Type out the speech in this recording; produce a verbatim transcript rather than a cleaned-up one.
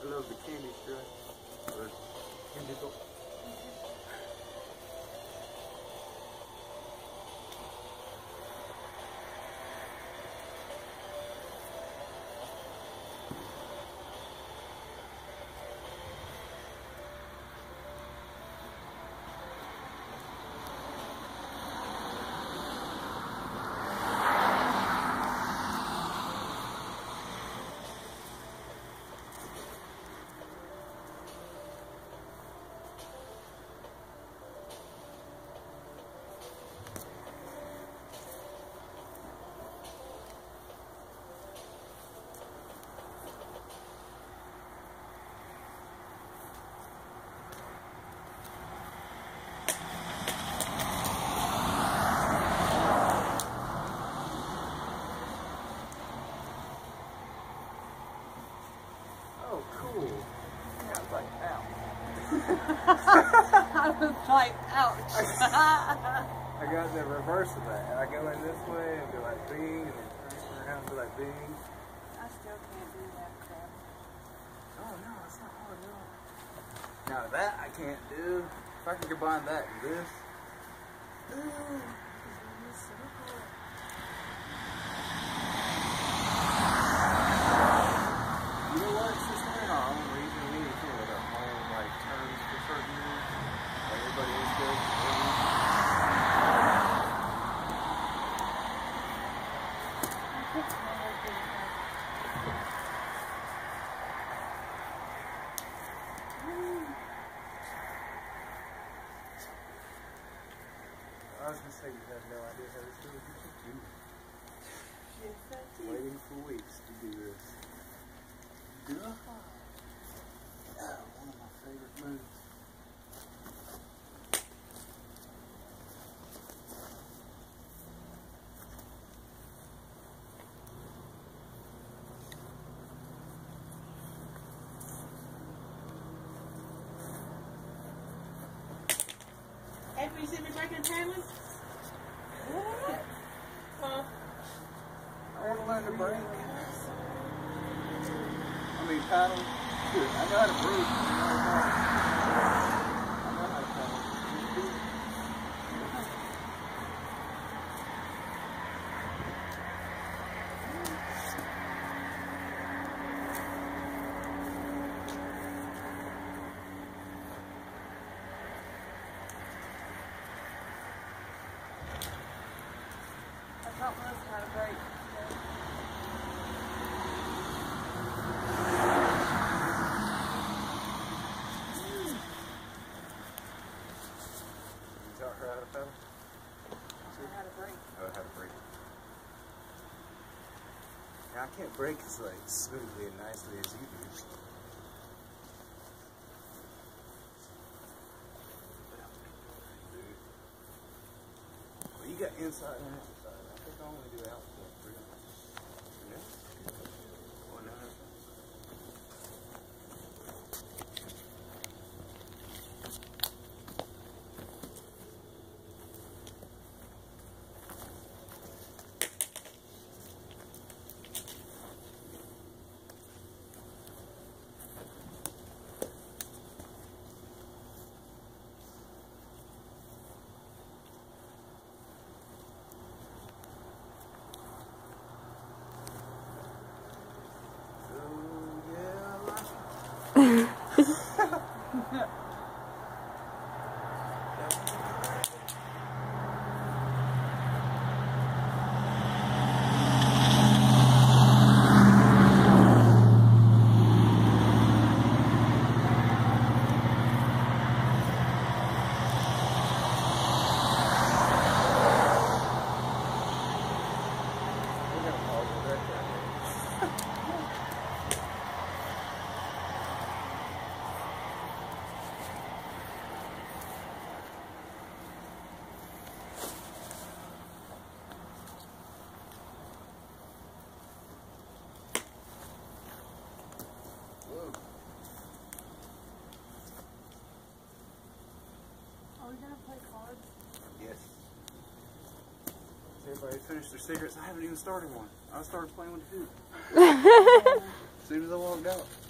I love the candy stripe. Or candy dog. Oh, cool. Yeah, I was like, ow. I was like, ouch. I got the reverse of that. I go in this way and be like bing, and then turn around and be like bing. I still can't do that crap. Oh no, it's not hard at all. Now that I can't do. If I can combine that and this. Ooh, this is so cool. You know what? It's just we're our own reason. We need to figure out our own like terms for certain moves. Like everybody else does. I was gonna say you have no idea how this feels. You should do. Yes, I do. Waiting for weeks to do this. Do I? Yeah, one of my favorite moves. Hey, will you see me breaking the paddling? What? Huh? I want to learn to break. I mean, paddle. Dude, I know how to breathe. I know how to paddle. I taught Melissa how to break. You taught her how to paddle? How to break. Oh, how to break. Now, I can't break as like smoothly and nicely as you do. Well, you got inside and outside. I think I only do outside for you. Yeah. Or not. Are we gonna play cards? Yes. Has everybody finished their cigarettes? I haven't even started one. I started playing with the hoop. As soon as I walked out.